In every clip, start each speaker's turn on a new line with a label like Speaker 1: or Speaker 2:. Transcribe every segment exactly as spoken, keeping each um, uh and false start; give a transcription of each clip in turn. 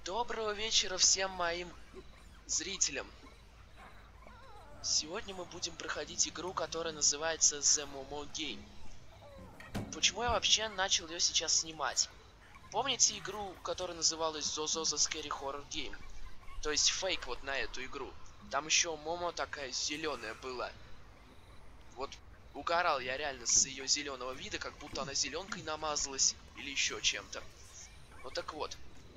Speaker 1: Доброго вечера всем моим зрителям. Сегодня мы будем проходить игру, которая называется The Momo Game. Почему я вообще начал ее сейчас снимать? Помните игру, которая называлась Zozo The Scary Horror Game? То есть фейк вот на эту игру. Там еще Момо такая зеленая была. Вот угорал я реально с ее зеленого вида, как будто она зеленкой намазалась или еще чем-то. Ну так вот.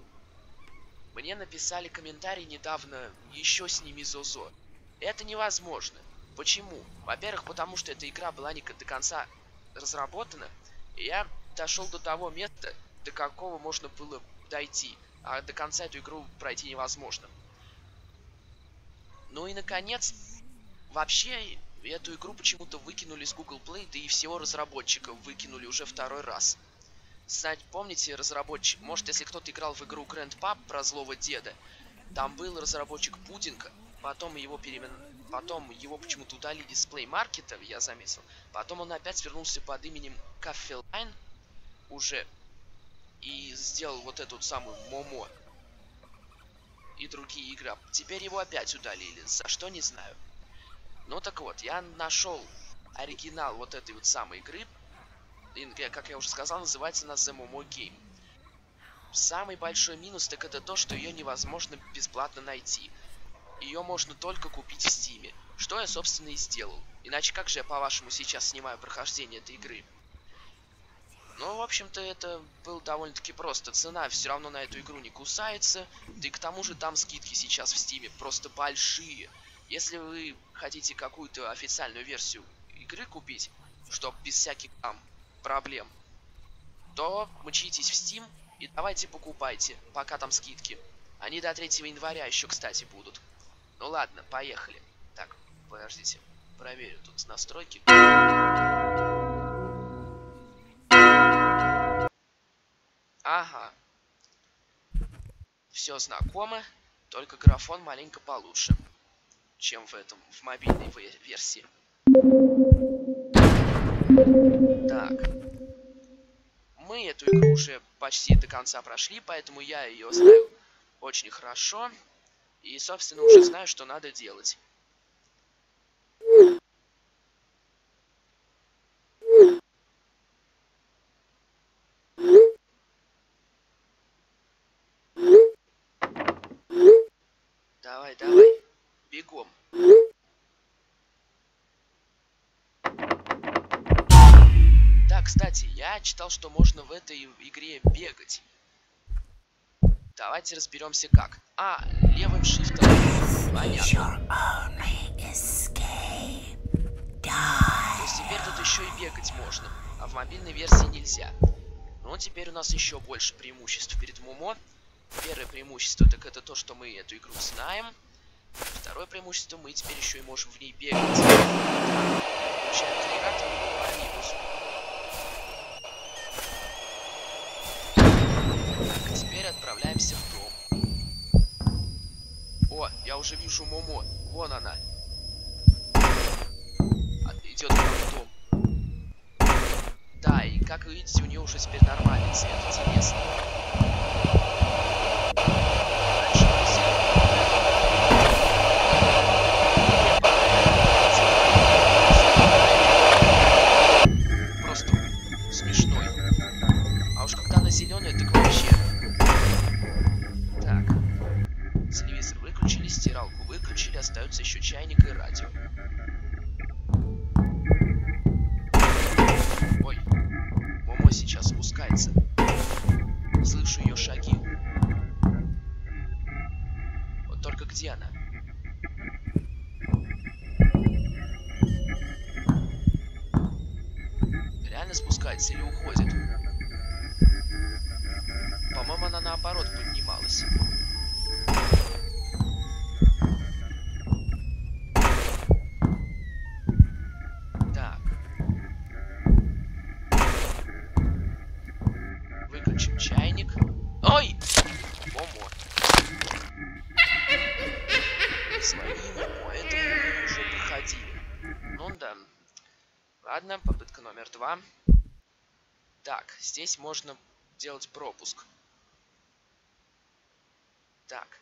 Speaker 1: Мне написали комментарий недавно: еще сними Зозо. Это невозможно. Почему? Во-первых, потому что эта игра была не до конца разработана, и я дошел до того места, до какого можно было дойти, а до конца эту игру пройти невозможно. Ну и наконец, вообще эту игру почему-то выкинули с Google Play, да и всего разработчиков выкинули уже второй раз. Кстати, помните разработчик, может, если кто-то играл в игру Grandpa про злого деда, там был разработчик Пудинга, потом его перемен... потом его почему-то удалили с Play Market, я заметил, потом он опять вернулся под именем Caffeine уже и сделал вот эту самую Момо и другие игры. Теперь его опять удалили, за что не знаю. Ну так вот, я нашел оригинал вот этой вот самой игры. И, как я уже сказал, называется она The Momo Game. Самый большой минус так это то, что ее невозможно бесплатно найти. Ее можно только купить в Steam. Что я, собственно, и сделал. Иначе как же я, по-вашему, сейчас снимаю прохождение этой игры? Ну, в общем-то, это было довольно-таки просто. Цена все равно на эту игру не кусается. Да и к тому же там скидки сейчас в Steam просто большие. Если вы хотите какую-то официальную версию игры купить, чтобы без всяких там проблем, то мчитесь в Steam и давайте покупайте, пока там скидки. Они до третьего января еще, кстати, будут. Ну ладно, поехали. Так, подождите, проверю тут настройки. Ага. Все знакомо, только графон маленько получше, чем в этом, в мобильной версии. Так. Мы эту игру уже почти до конца прошли, поэтому я ее знаю очень хорошо. И, собственно, уже знаю, что надо делать. Давай, давай. Бегом. Да, кстати, я читал, что можно в этой игре бегать. Давайте разберемся как. А, левым шрифтом. Понятно. То есть теперь тут еще и бегать можно, а в мобильной версии нельзя. Ну, теперь у нас еще больше преимуществ перед Момо. Первое преимущество, так это то, что мы эту игру знаем. Второе преимущество, мы теперь еще и можем в ней бегать. Включаем генератор по минусу. Так, теперь отправляемся в дом. О, я уже вижу Момо. Вон она. Идет в дом. Да, и как вы видите, у нее уже теперь нормальный цвет. Интересно. Просто смешной. А уж когда она зеленая, так вообще. Так. Телевизор выключили, стиралку выключили, остаются еще чайник и радио. Ой, Момо сейчас спускается. Слышу ее шаги. Вот только где она? Реально спускается или уходит? По-моему, она наоборот поднималась. Так. Выключим чайник. Ой! Момо. Свои Момо. Это мы уже проходили. Ну да. Ладно, попытка номер два. Так, здесь можно делать пропуск. Так.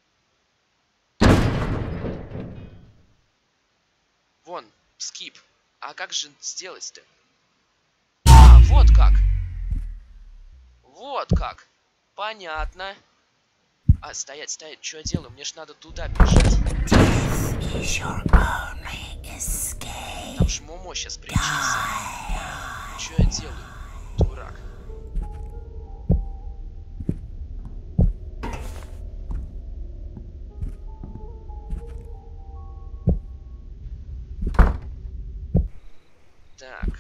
Speaker 1: Вон, скип. А как же сделать-то? А, вот как. Вот как. Понятно. А, стоять, стоять. Что я делаю? Мне ж надо туда бежать. Там же Момо сейчас примчится. Что я делаю? Дурак. Так.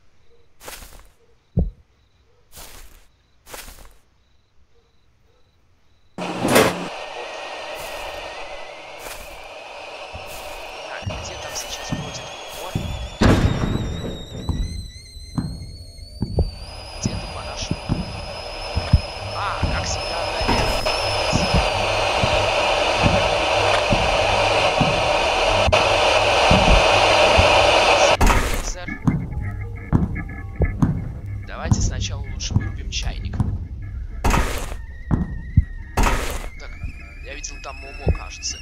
Speaker 1: Там Момо, кажется.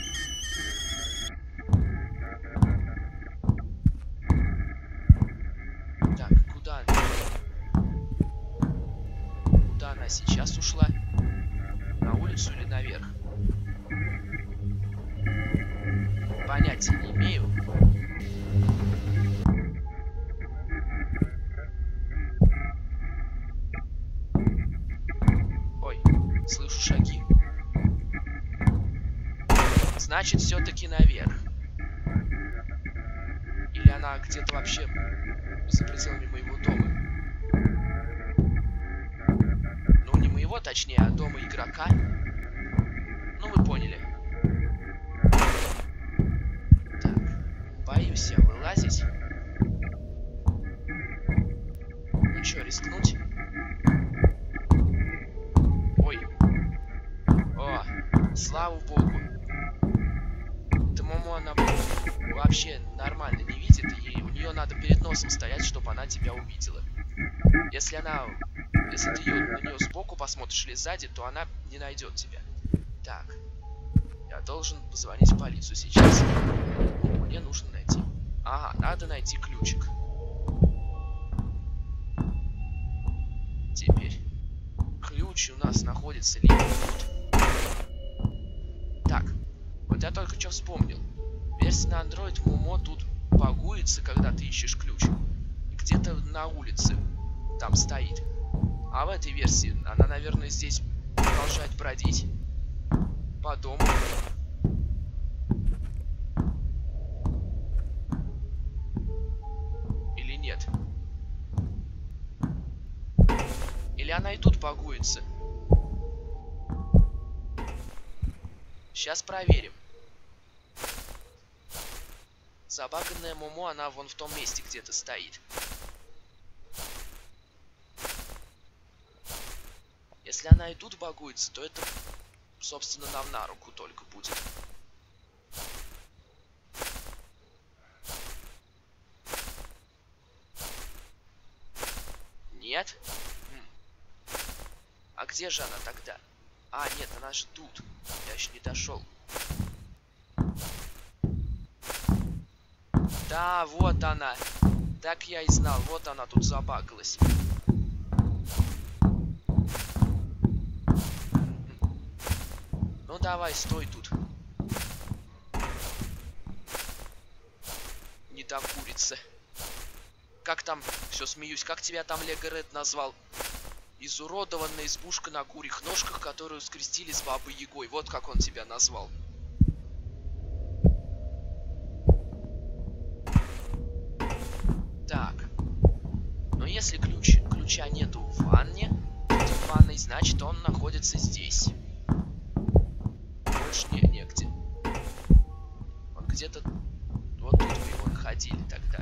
Speaker 1: Так, куда она? Куда она сейчас ушла? На улицу или наверх? Понятия не имею. Ой, слышу шаги. Значит, все-таки наверх. Или она где-то вообще за пределами моего дома. Ну, не моего, точнее, а дома игрока. Ну, вы поняли. Так, боюсь я вылазить. Ну что, рискнуть? Ой. О, слава богу. Момо она вообще нормально не видит, и у нее надо перед носом стоять, чтобы она тебя увидела. Если она, если ты ее, на нее сбоку посмотришь или сзади, то она не найдет тебя. Так, я должен позвонить в полицию сейчас. Мне нужно найти. Ага, надо найти ключик. Теперь ключ у нас находится либо тут. Так. Вот я только что вспомнил. Версия на Android Момо тут багуется, когда ты ищешь ключ. Где-то на улице там стоит. А в этой версии она, наверное, здесь продолжает бродить. По дому. Или нет? Или она и тут багуется? Сейчас проверим. Забаганная Момо, она вон в том месте где-то стоит. Если она и тут багуется, то это, собственно, нам на руку только будет. Нет? А где же она тогда? А, нет, она же тут. Я еще не дошел. Да, вот она. Так я и знал. Вот она тут забагалась. Ну давай, стой тут. Не докурится. Как там, все смеюсь, как тебя там Лего Ред назвал? Изуродованная избушка на курьих ножках, которую скрестили с Бабой Ягой. Вот как он тебя назвал. Так. Но если ключ, ключа нету в ванне, в ванной, значит он находится здесь. Больше не, негде. Он где-то... Вот тут мы его находили тогда.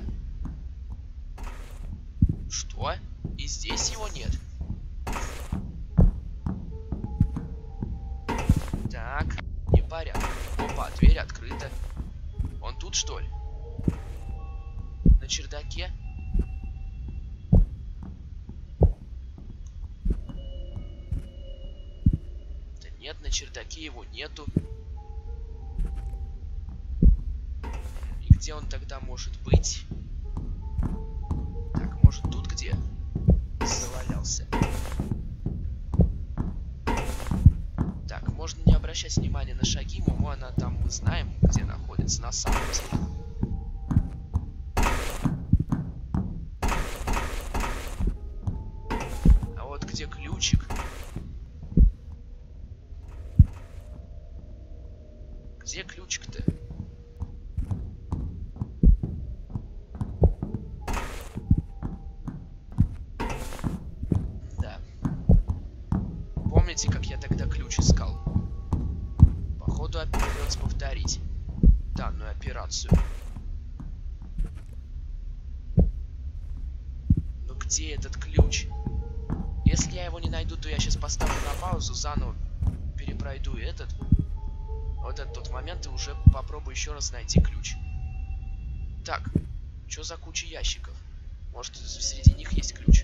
Speaker 1: Что? И здесь его нет? Так, непорядок. Опа, дверь открыта. Он тут, что ли? На чердаке? Да Нет, на чердаке его нету. И где он тогда может быть? Так, может тут где? Завалялся. Так, можно не обращать внимания на шаги. Момо, она там, мы знаем, где находится на самом деле. А вот где ключик? Где ключик-то? Да. Помните, как я тогда ключ искал? Походу, придется повторить данную операцию. Но где этот ключ? Если я его не найду, то я сейчас поставлю на паузу, заново перепройду этот. Вот этот тот момент и уже попробую еще раз найти ключ. Так, что за куча ящиков? Может, среди них есть ключ?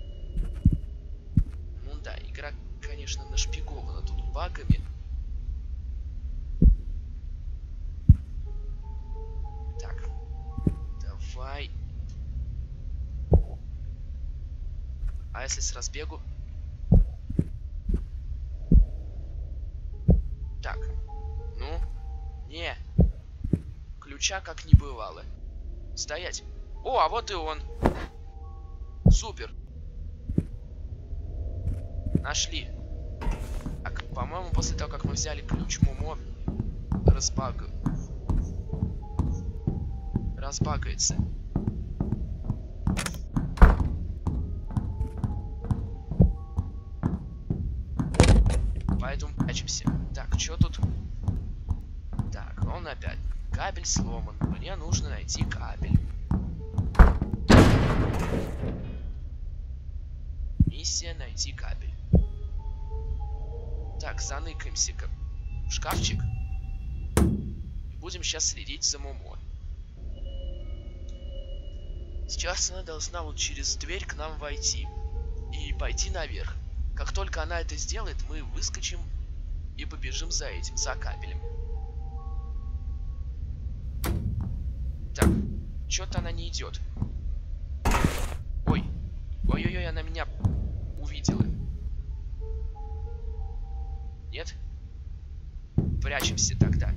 Speaker 1: Ну да, игра, конечно, нашпигована тут багами. Так, давай. А если с разбегу? Так, ну, не. Ключа как не бывало. Стоять. О, а вот и он. Супер. Нашли. Так, по-моему, после того, как мы взяли ключ, Момо разбаг... разбагается. Поэтому прячемся. Так, что тут? Так, он опять. Кабель сломан. Мне нужно найти кабель. Миссия найти кабель. Так, заныкаемся как в шкафчик. И будем сейчас следить за Момо. Сейчас она должна вот через дверь к нам войти. И пойти наверх. Как только она это сделает, мы выскочим и побежим за этим, за кабелем. Так, что-то она не идет. Ой, ой-ой-ой, она меня увидела. Нет? Прячемся тогда.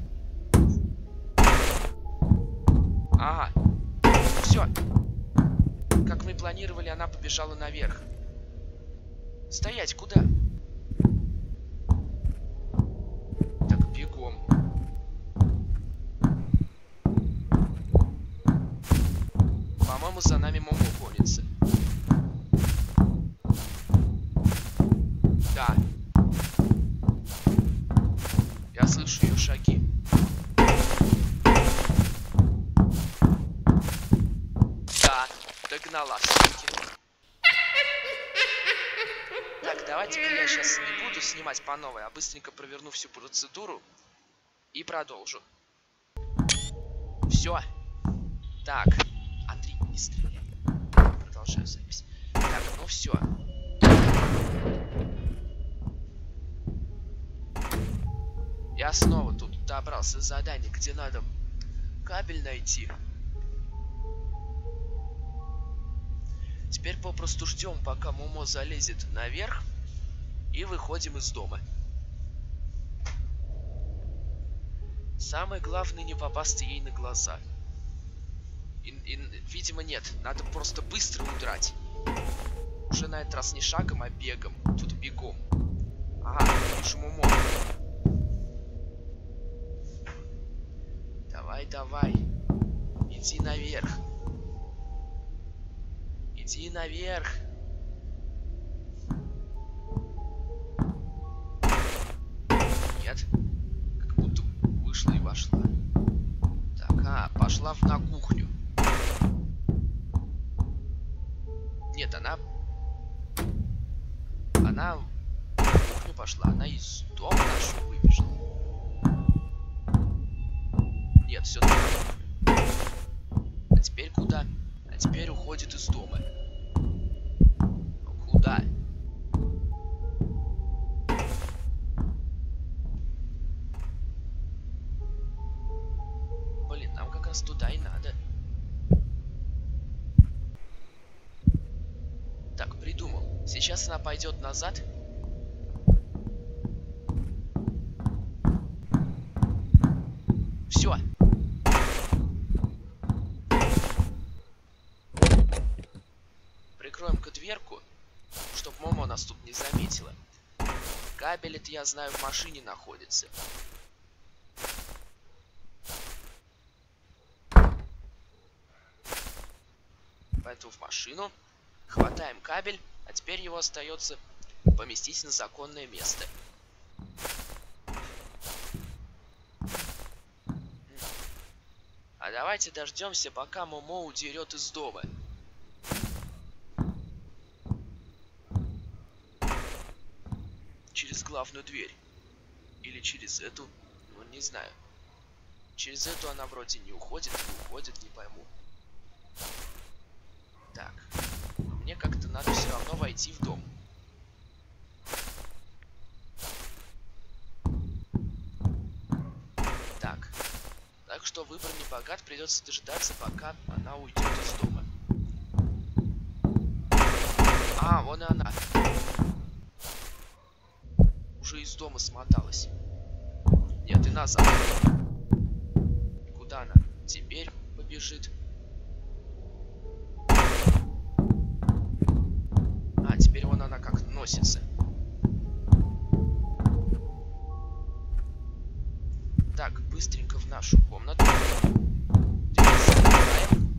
Speaker 1: Ага. Все. Как мы планировали, она побежала наверх. Стоять, куда? Так, бегом. По-моему, за нами Момо гонится. Да. Я слышу ее шаги. Да, догнала все-таки. Так, давайте я сейчас не буду снимать по новой, а быстренько проверну всю процедуру и продолжу. Все. Так. Андрей, не стреляй. Продолжаю запись. Так, ну все. Я снова тут добрался с задания, где надо кабель найти. Теперь попросту ждем, пока Момо залезет наверх, и выходим из дома. Самое главное не попасться ей на глаза. И, и, видимо, нет. Надо просто быстро удрать. Уже на этот раз не шагом, а бегом. Тут бегом. Ага, вижу Момо. Давай, давай. Иди наверх. Иди наверх. Нет. Как будто вышла и вошла. Так, а, пошла на кухню. Нет, она... Она на кухню пошла. Она из дома нашу выбежала. Нет, все-таки на кухню. А теперь куда? А теперь уходит из дома. Ну куда? раз туда и надо. Так, придумал. Сейчас она пойдет назад. Все. Прикроем-ка дверку, чтоб Момо нас тут не заметила. Кабель, это я знаю, в машине находится. Поэтому в машину. Хватаем кабель, а теперь его остается поместить на законное место. А давайте дождемся, пока Момо удерет из дома. Через главную дверь. Или через эту, ну не знаю. Через эту она вроде не уходит, не уходит, не пойму. Так. Мне как-то надо все равно войти в дом. Так. Так что выбор не богат, придется дожидаться, пока она уйдет из дома. А, вон и она. Уже из дома смоталась. Нет, и назад. Куда она теперь побежит? А, теперь вон она как носится. Так, быстренько в нашу комнату. Дверь закрываем.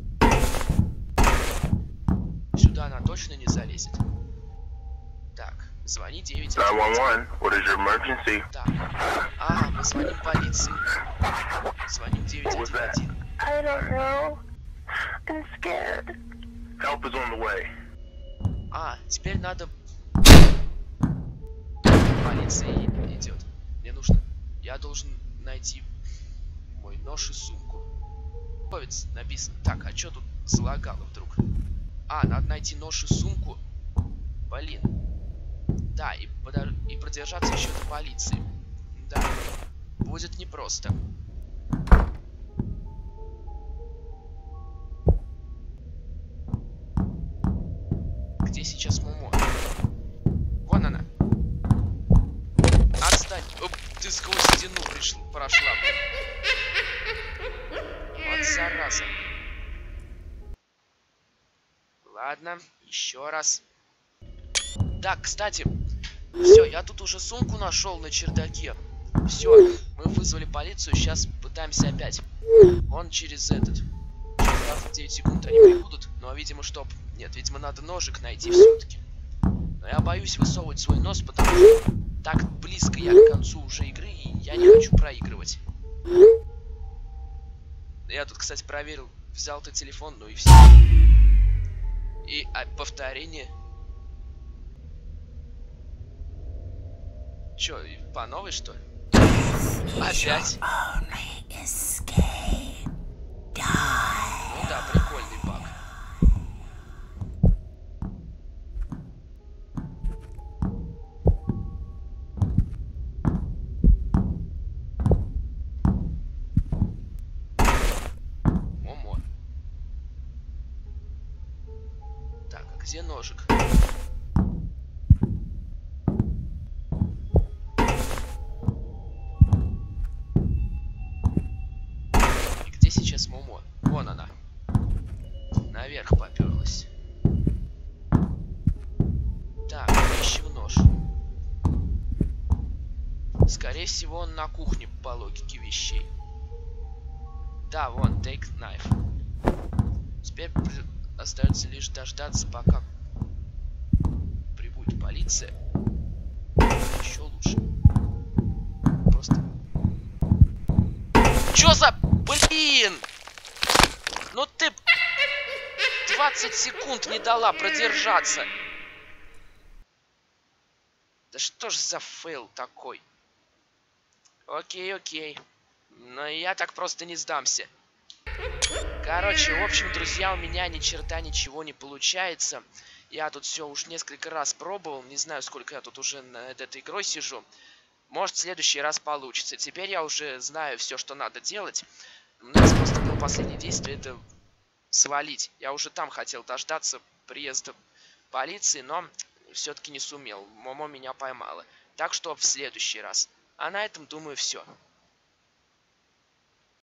Speaker 1: Сюда она точно не залезет. Так, звони девять один один.
Speaker 2: What is your emergency?
Speaker 1: Так. А, мы звоним полиции. Звоним девять один один.
Speaker 2: I don't know. I'm scared. Help is on the way.
Speaker 1: А, теперь надо... Полиция идет. Мне нужно... Я должен найти мой нож и сумку. Повец написано. Так, а что тут залагало вдруг? А, надо найти нож и сумку. Блин. Да, и, подор... и продержаться еще до полиции. Да, будет непросто. Где сейчас Момо? Вон она. Отстань. Оп, ты сквозь стену пришла, прошла. Вот зараза. Ладно, еще раз. Так, кстати, все, я тут уже сумку нашел на чердаке. Все, мы вызвали полицию, сейчас пытаемся опять. Вон через этот. Через двадцать девять секунд они прибудут, но, видимо, чтоб... Нет, видимо, надо ножик найти все-таки. Но я боюсь высовывать свой нос, потому что так близко я к концу уже игры, и я не хочу проигрывать. Я тут, кстати, проверил, взял ты телефон, ну и все. И а, повторение. Чё, по новой, что ли? Опять? Ну да, прикольный баг. Момо. Так, а где ножик? Сейчас Момо. Вон она. Наверх поперлась. Так, ищем нож. Скорее всего, он на кухне по логике вещей. Да, вон, take knife. Теперь остается лишь дождаться, пока прибудет полиция. Еще лучше. Просто... Чё за... Блин! Ну ты... двадцать секунд не дала продержаться. Да что ж за фейл такой? Окей, окей. Но я так просто не сдамся. Короче, в общем, друзья, у меня ни черта ничего не получается. Я тут все уж несколько раз пробовал. Не знаю, сколько я тут уже над этой игрой сижу. Может, в следующий раз получится. Теперь я уже знаю все, что надо делать. у нас просто было последнее действие, это свалить. Я уже там хотел дождаться приезда полиции, но все-таки не сумел. Момо меня поймала. Так что в следующий раз. А на этом, думаю, все.